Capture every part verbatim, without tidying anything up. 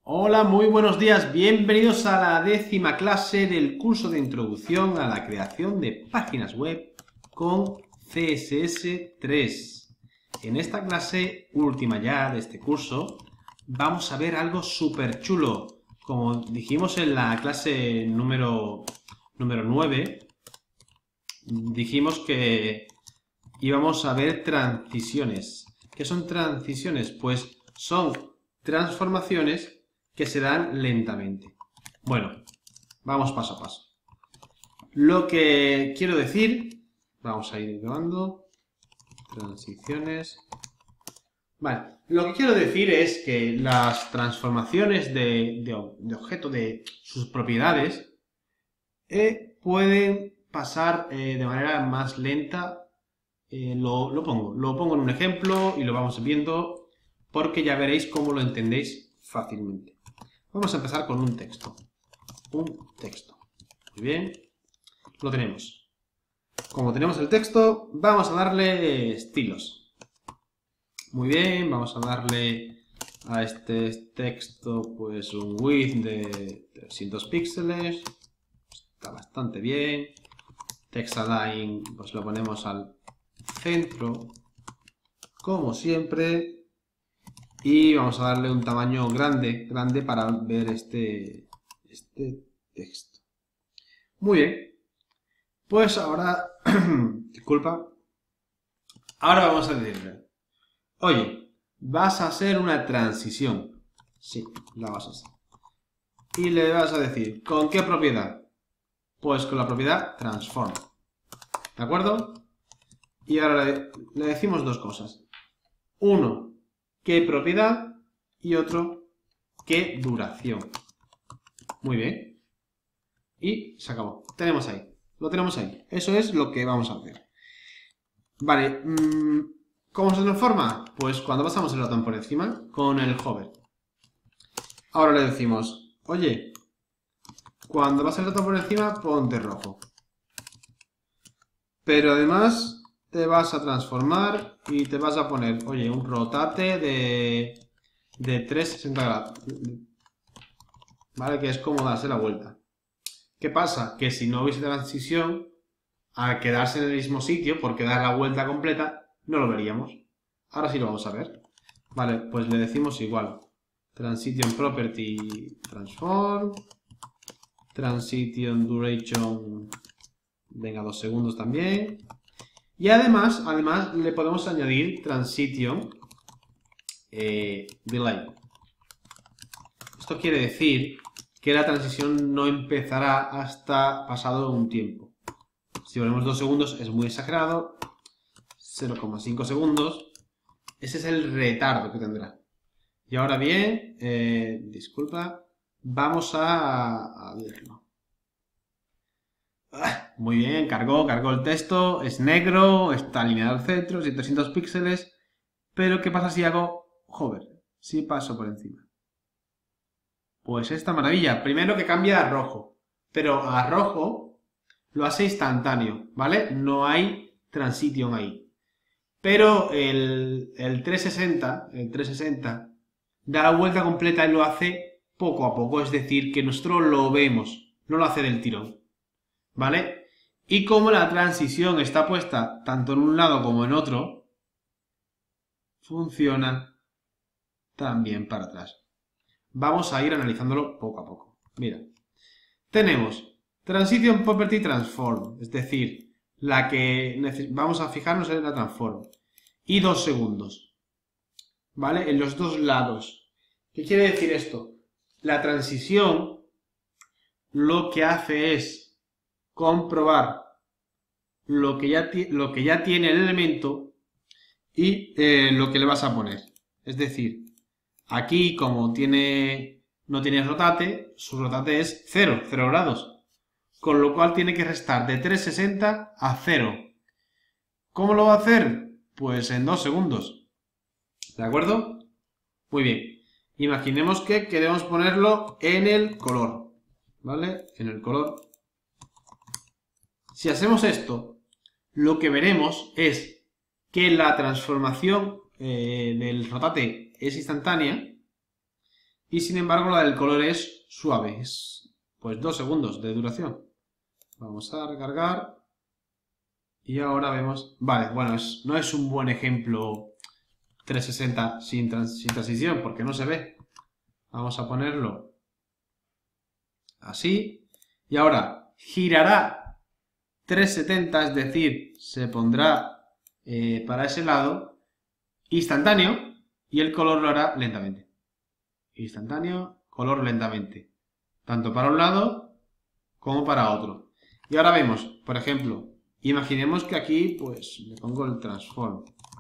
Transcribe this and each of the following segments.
Hola, muy buenos días, bienvenidos a la décima clase del curso de introducción a la creación de páginas web con C S S tres. En esta clase, última ya de este curso, vamos a ver algo súper chulo. Como dijimos en la clase número, número nueve, dijimos que íbamos a ver transiciones. ¿Qué son transiciones? Pues son transformaciones que se dan lentamente. Bueno, vamos paso a paso. Lo que quiero decir, vamos a ir grabando, transiciones. Vale, lo que quiero decir es que las transformaciones de, de, de objeto, de sus propiedades, eh, pueden pasar eh, de manera más lenta. Eh, lo, lo pongo, lo pongo en un ejemplo y lo vamos viendo porque ya veréis cómo lo entendéis fácilmente. Vamos a empezar con un texto. Un texto. Muy bien. Lo tenemos. Como tenemos el texto, vamos a darle estilos. Muy bien. Vamos a darle a este texto pues un width de trescientos píxeles. Está bastante bien. Text align pues lo ponemos al centro. Como siempre. Y vamos a darle un tamaño grande, grande para ver este, este texto. Muy bien. Pues ahora, disculpa, ahora vamos a decirle, oye, vas a hacer una transición. Sí, la vas a hacer. Y le vas a decir, ¿con qué propiedad? Pues con la propiedad transform. ¿De acuerdo? Y ahora le, le decimos dos cosas. Uno, ¿qué propiedad? Y otro, ¿qué duración? Muy bien. Y se acabó. Tenemos ahí. Lo tenemos ahí. Eso es lo que vamos a hacer. Vale. Mmm, ¿cómo se transforma? Pues cuando pasamos el ratón por encima con el hover. Ahora le decimos, oye, cuando pase el ratón por encima, ponte rojo. Pero además te vas a transformar y te vas a poner, oye, un rotate de, de trescientos sesenta grados. ¿Vale? Que es como darse la vuelta. ¿Qué pasa? Que si no hubiese transición, al quedarse en el mismo sitio, porque dar la vuelta completa, no lo veríamos. Ahora sí lo vamos a ver. Vale, pues le decimos igual. Transition property transform. Transition duration, venga, dos segundos también. Y además, además le podemos añadir transition eh, delay. Esto quiere decir que la transición no empezará hasta pasado un tiempo. Si ponemos dos segundos es muy exagerado. cero coma cinco segundos. Ese es el retardo que tendrá. Y ahora bien, eh, disculpa, vamos a, a verlo. Ah, muy bien, cargó, cargó el texto, es negro, está alineado al centro, setecientos píxeles. Pero ¿qué pasa si hago hover? Si paso por encima. Pues esta maravilla. Primero que cambia a rojo. Pero a rojo lo hace instantáneo, ¿vale? No hay transition ahí. Pero el, el trescientos sesenta, el trescientos sesenta da la vuelta completa y lo hace poco a poco. Es decir, que nosotros lo vemos, no lo hace del tirón, ¿vale? Y como la transición está puesta tanto en un lado como en otro, funciona también para atrás. Vamos a ir analizándolo poco a poco. Mira, tenemos Transition Property Transform, es decir, la que vamos a fijarnos en la transform. Y dos segundos, ¿vale? En los dos lados. ¿Qué quiere decir esto? La transición lo que hace es comprobar lo que ya, lo que ya tiene el elemento y eh, lo que le vas a poner. Es decir, aquí como tiene, no tiene rotate, su rotate es cero, cero grados. Con lo cual tiene que restar de trescientos sesenta a cero. ¿Cómo lo va a hacer? Pues en dos segundos. ¿De acuerdo? Muy bien. Imaginemos que queremos ponerlo en el color. ¿Vale? En el color. Si hacemos esto, lo que veremos es que la transformación eh, del rotate es instantánea, Y sin embargo la del color es suave, es pues dos segundos de duración. Vamos a recargar. Y ahora vemos, vale, bueno, es, no es un buen ejemplo trescientos sesenta sin, trans, sin transición porque no se ve. Vamos a ponerlo así. Y ahora girará trescientos setenta, es decir, se pondrá eh, para ese lado instantáneo y el color lo hará lentamente. Instantáneo, color lentamente. Tanto para un lado como para otro. Y ahora vemos, por ejemplo, imaginemos que aquí pues le pongo el transform.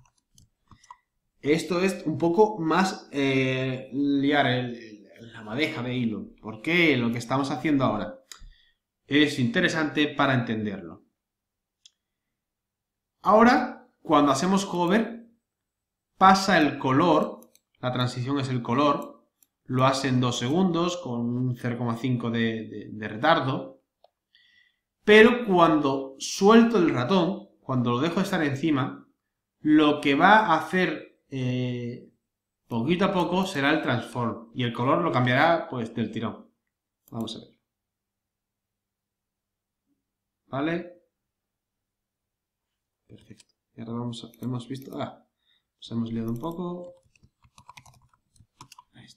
Esto es un poco más eh, liar el, el, la madeja de hilo. Porque lo que estamos haciendo ahora es interesante para entenderlo. Ahora, cuando hacemos hover, pasa el color, la transición es el color, lo hace en dos segundos con un cero coma cinco de, de, de retardo. Pero cuando suelto el ratón, cuando lo dejo estar encima, lo que va a hacer eh, poquito a poco será el transform. Y el color lo cambiará pues del tirón. Vamos a ver. ¿Vale? Perfecto. Y ahora vamos a... Hemos visto... Ah, nos hemos liado un poco. Ahí está.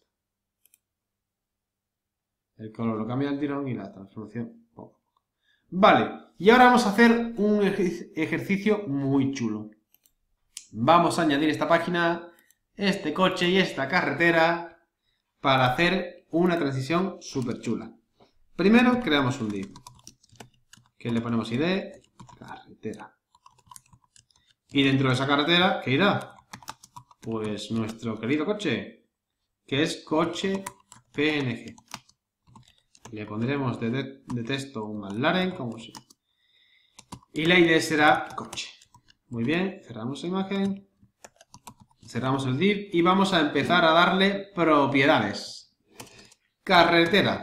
El color lo cambia del tirón y la transformación poco. Vale, y ahora vamos a hacer un ejercicio muy chulo. Vamos a añadir esta página, este coche y esta carretera para hacer una transición súper chula. Primero creamos un div, que le ponemos I D, carretera. Y dentro de esa carretera, ¿qué irá? Pues nuestro querido coche, que es coche P N G. Le pondremos de, de, de texto un McLaren, como si. Y la I D será coche. Muy bien, cerramos la imagen. Cerramos el div y vamos a empezar a darle propiedades. Carretera.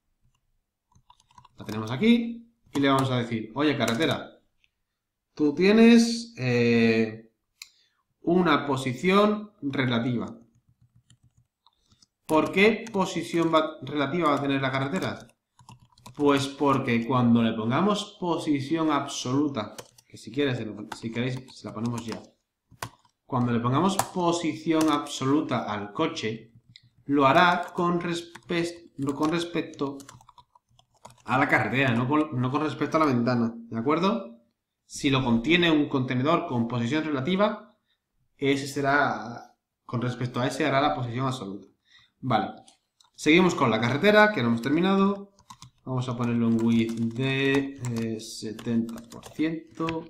La tenemos aquí y le vamos a decir, oye carretera, tú tienes eh, una posición relativa. ¿Por qué posición va, relativa va a tener la carretera? Pues porque cuando le pongamos posición absoluta, que si quieres, si queréis, se la ponemos ya. Cuando le pongamos posición absoluta al coche, lo hará con, respe con respecto a la carretera, no con, no con respecto a la ventana, ¿de acuerdo? Si lo contiene un contenedor con posición relativa, ese será, con respecto a ese, hará la posición absoluta. Vale, seguimos con la carretera, que no hemos terminado. Vamos a ponerle un width de eh, setenta por ciento.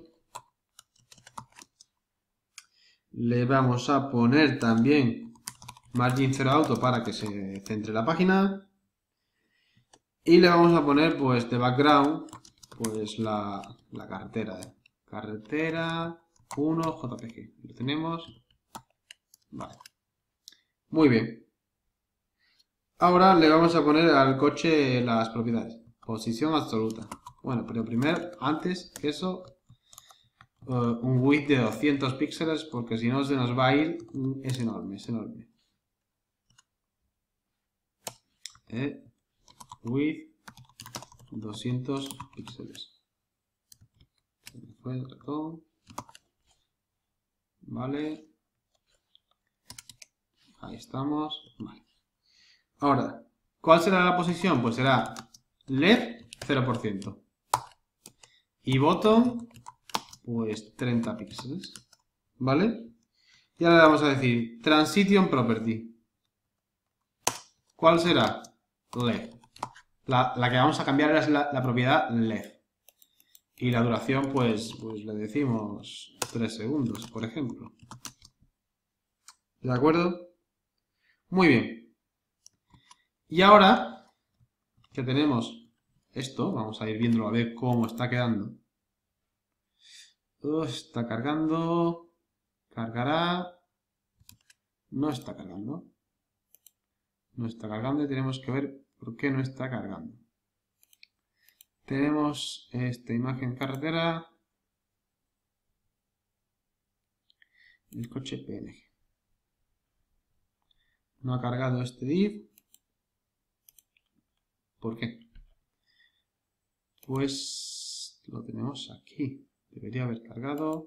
Le vamos a poner también margin cero auto para que se centre la página. Y le vamos a poner pues de background pues la, la carretera. Carretera uno J P G. Lo tenemos. Vale. Muy bien. Ahora le vamos a poner al coche las propiedades. Posición absoluta. Bueno, pero primero, antes que eso, uh, un width de doscientos píxeles, porque si no se nos va a ir. Es enorme, es enorme. Eh, width doscientos píxeles. Fue el ratón. Vale. Ahí estamos. Vale. Ahora, ¿cuál será la posición? Pues será L E D cero por ciento. Y bottom, pues treinta píxeles. ¿Vale? Y ahora le vamos a decir Transition Property. ¿Cuál será? L E D. La, la que vamos a cambiar es la, la propiedad L E D. Y la duración, pues, pues le decimos tres segundos, por ejemplo. ¿De acuerdo? Muy bien. Y ahora que tenemos esto, vamos a ir viéndolo a ver cómo está quedando. Oh, está cargando. Cargará. No está cargando. No está cargando y tenemos que ver por qué no está cargando. Tenemos esta imagen carretera. El coche P N G. No ha cargado este div. ¿Por qué? Pues lo tenemos aquí. Debería haber cargado.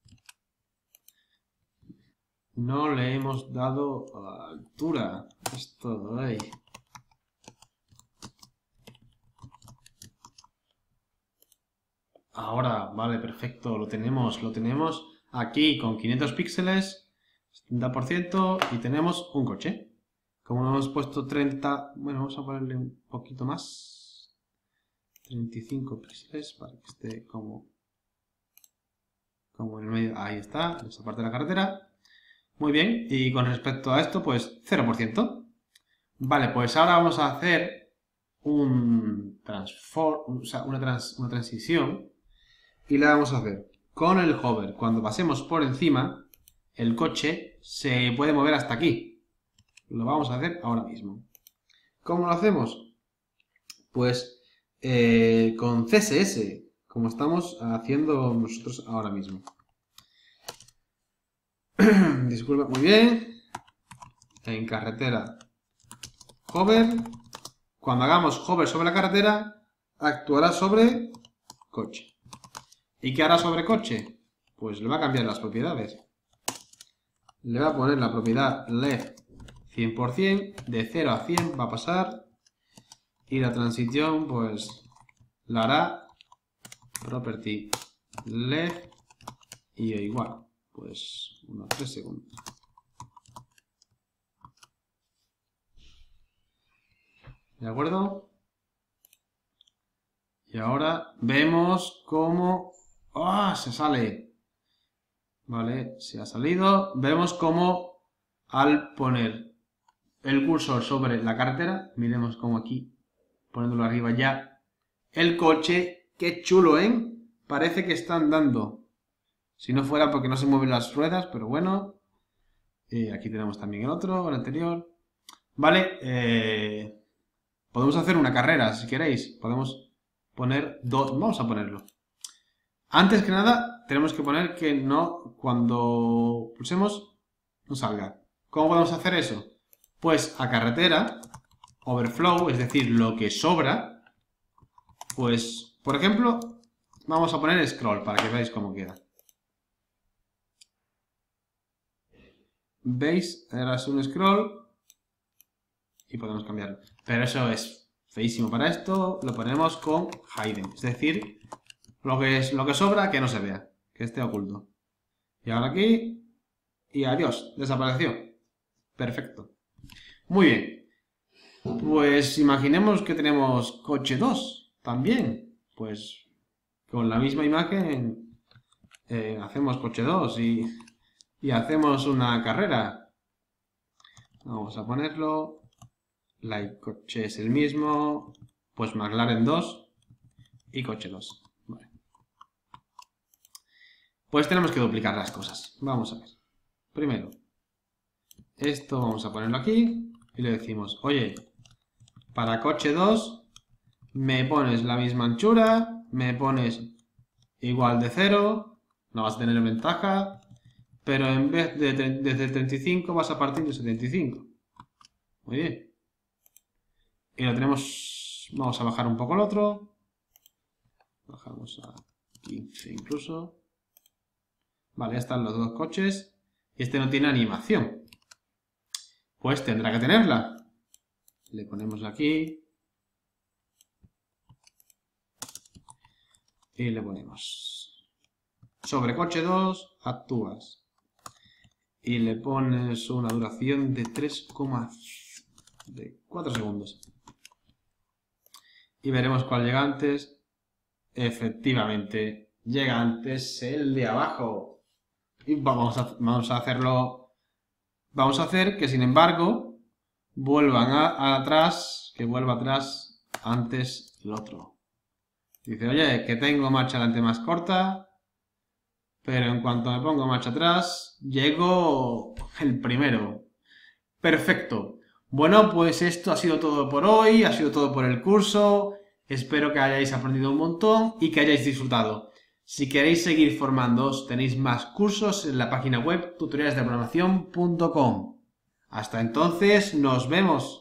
No le hemos dado a la altura. Esto de ahí. Ahora, vale, perfecto. Lo tenemos, lo tenemos aquí con quinientos píxeles, setenta por ciento y tenemos un coche. Como no hemos puesto treinta, bueno, vamos a ponerle un poquito más. treinta y cinco píxeles para que esté como, como en el medio. Ahí está, en esa parte de la carretera. Muy bien, y con respecto a esto, pues cero por ciento. Vale, pues ahora vamos a hacer un transform, o sea, una, trans, una transición. Y la vamos a hacer con el hover. Cuando pasemos por encima, el coche se puede mover hasta aquí. Lo vamos a hacer ahora mismo. ¿Cómo lo hacemos? Pues eh, con C S S, como estamos haciendo nosotros ahora mismo. Disculpa, muy bien. En carretera, hover. Cuando hagamos hover sobre la carretera, actuará sobre coche. ¿Y qué hará sobre coche? Pues le va a cambiar las propiedades. Le va a poner la propiedad left cien por ciento, de cero a cien va a pasar. Y la transición, pues, la hará property left y igual. Pues, unos tres segundos. ¿De acuerdo? Y ahora vemos cómo... ¡Ah! Se sale. Vale, se ha salido. Vemos cómo al poner el cursor sobre la carretera, miremos cómo aquí, poniéndolo arriba ya, el coche, qué chulo, ¿eh? Parece que está andando. Si no fuera porque no se mueven las ruedas, pero bueno. Eh, aquí tenemos también el otro, el anterior. Vale, eh, podemos hacer una carrera, si queréis. Podemos poner dos, vamos a ponerlo. Antes que nada, tenemos que poner que no, cuando pulsemos, no salga. ¿Cómo podemos hacer eso? Pues a carretera, overflow, es decir, lo que sobra, pues, por ejemplo, vamos a poner scroll para que veáis cómo queda. ¿Veis? Ahora es un scroll y podemos cambiarlo. Pero eso es feísimo. Para esto lo ponemos con hidden, es decir, Lo que, es, lo que sobra, que no se vea, que esté oculto. Y ahora aquí, y adiós, desapareció. Perfecto. Muy bien. Pues imaginemos que tenemos coche dos también. Pues con la misma imagen eh, hacemos coche dos y, y hacemos una carrera. Vamos a ponerlo. Like coche es el mismo. Pues McLaren dos y coche dos. Pues tenemos que duplicar las cosas. Vamos a ver. Primero, esto vamos a ponerlo aquí y le decimos, oye, para coche dos me pones la misma anchura, me pones igual de cero, no vas a tener ventaja, pero en vez de desde treinta y cinco vas a partir de setenta y cinco. Muy bien. Y lo tenemos, vamos a bajar un poco el otro. Bajamos a quince incluso. Vale, ya están los dos coches. Y este no tiene animación. Pues tendrá que tenerla. Le ponemos aquí. Y le ponemos. Sobre coche dos, actúas. Y le pones una duración de tres coma cuatro segundos. Y veremos cuál llega antes. Efectivamente, llega antes el de abajo. Y vamos a, vamos a hacerlo, vamos a hacer que sin embargo vuelvan a, a atrás, que vuelva atrás antes el otro. Dice, oye, que tengo marcha adelante más corta, pero en cuanto me pongo marcha atrás, llego el primero. Perfecto. Bueno, pues esto ha sido todo por hoy, ha sido todo por el curso. Espero que hayáis aprendido un montón y que hayáis disfrutado. Si queréis seguir formándoos, tenéis más cursos en la página web tutoriales de programación punto com. Hasta entonces, nos vemos.